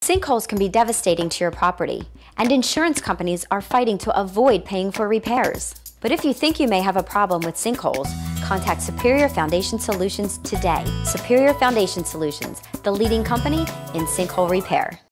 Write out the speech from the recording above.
Sinkholes can be devastating to your property, and insurance companies are fighting to avoid paying for repairs. But if you think you may have a problem with sinkholes, contact Superior Foundation Solutions today. Superior Foundation Solutions, the leading company in sinkhole repair.